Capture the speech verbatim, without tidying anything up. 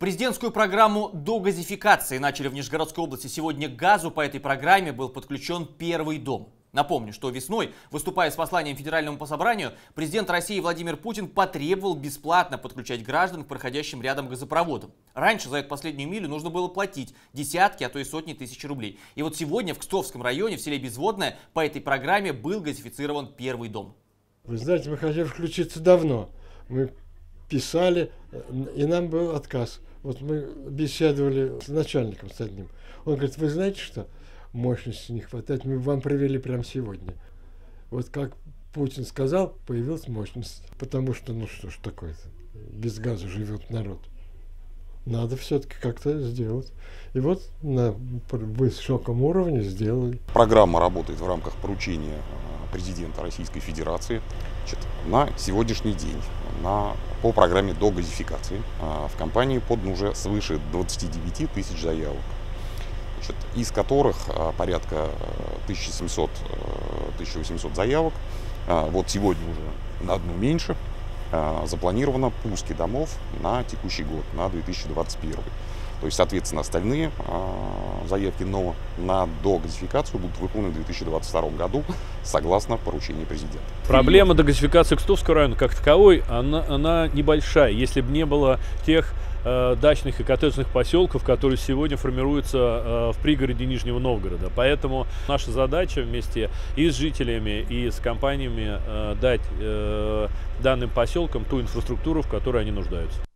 Президентскую программу догазификации начали в Нижегородской области. Сегодня к газу по этой программе был подключен первый дом. Напомню, что весной, выступая с посланием Федеральному по-собранию, президент России Владимир Путин потребовал бесплатно подключать граждан к проходящим рядом газопроводам. Раньше за эту последнюю милю нужно было платить десятки, а то и сотни тысяч рублей. И вот сегодня в Кстовском районе, в селе Безводное, по этой программе был газифицирован первый дом. Вы знаете, мы хотели включиться давно. Мы писали, и нам был отказ. Вот мы беседовали с начальником, с одним. Он говорит: вы знаете что, мощности не хватает, мы вам привели прямо сегодня. Вот как Путин сказал, появилась мощность. Потому что, ну что ж такое-то, без газа живет народ. Надо все-таки как-то сделать. И вот на высоком уровне сделали. Программа работает в рамках поручения президента Российской Федерации. Значит, на сегодняшний день на, по программе догазификации в компании подано уже свыше двадцати девяти тысяч заявок, значит, из которых порядка тысяча семьсот — тысяча восемьсот заявок. Вот сегодня уже на одну меньше. Запланировано пуски домов на текущий год, на две тысячи двадцать первый. То есть, соответственно, остальные э, заявки но на догазификацию будут выполнены в две тысячи двадцать втором году, согласно поручению президента. Проблема догазификации Кстовского района как таковой, она, она небольшая. Если бы не было тех э, дачных и коттеджных поселков, которые сегодня формируются э, в пригороде Нижнего Новгорода. Поэтому наша задача вместе и с жителями, и с компаниями э, дать э, данным поселкам ту инфраструктуру, в которой они нуждаются.